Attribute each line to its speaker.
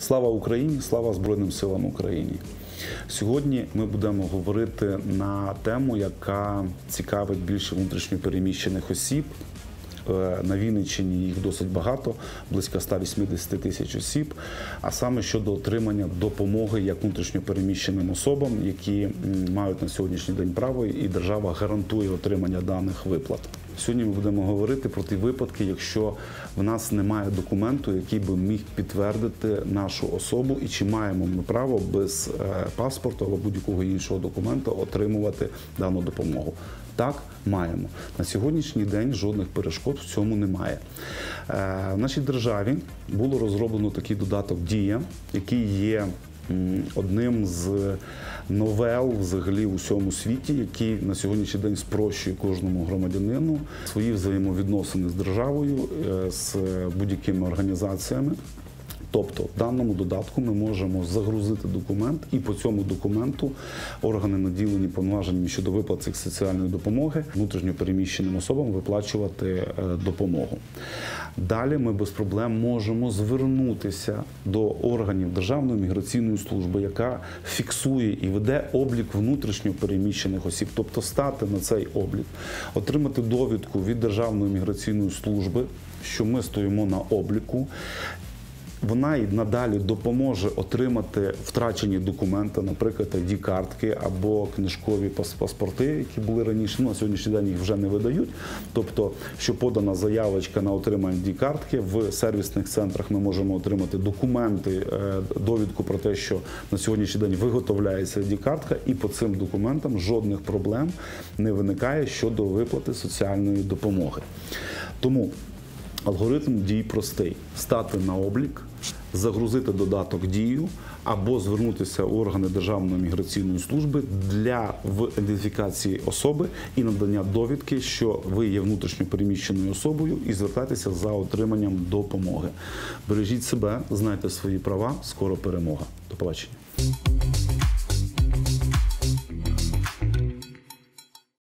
Speaker 1: Слава Україні! Слава Збройним силам України! Сьогодні ми будемо говорити на тему, яка цікавить більше внутрішньо переміщених осіб. На Вінниччині їх досить багато, близько 180 тисяч осіб, а саме щодо отримання допомоги як внутрішньо переміщеним особам, які мають на сьогоднішній день право, і держава гарантує отримання даних виплат. Сьогодні ми будемо говорити про ті випадки, якщо в нас немає документу, який би міг підтвердити нашу особу, і чи маємо ми право без паспорту або будь-якого іншого документа отримувати дану допомогу. Так, маємо. На сьогоднішній день жодних перешкод в цьому немає. В нашій державі було розроблено такий додаток «Дія», який є одним з новел взагалі у всьому світі, який на сьогоднішній день спрощує кожному громадянину свої взаємовідносини з державою, з будь-якими організаціями. Тобто в даному додатку ми можемо загрузити документ, і по цьому документу органи, наділені повноваженнями щодо виплати соціальної допомоги, внутрішньо переміщеним особам виплачувати допомогу. Далі ми без проблем можемо звернутися до органів Державної міграційної служби, яка фіксує і веде облік внутрішньо переміщених осіб, тобто стати на цей облік, отримати довідку від Державної міграційної служби, що ми стоїмо на обліку. Вона і надалі допоможе отримати втрачені документи, наприклад, ID-картки або книжкові паспорти, які були раніше, на сьогоднішній день їх вже не видають. Тобто, що подана заявочка на отримання ID-картки, в сервісних центрах ми можемо отримати документи, довідку про те, що на сьогоднішній день виготовляється ID-картка, і по цим документам жодних проблем не виникає щодо виплати соціальної допомоги. Тому алгоритм дій простий – стати на облік, загрузити додаток «Дію» або звернутися у органи Державної міграційної служби для ідентифікації особи і надання довідки, що ви є внутрішньо переміщеною особою, і звертайтеся за отриманням допомоги. Бережіть себе, знайте свої права, скоро перемога. До побачення.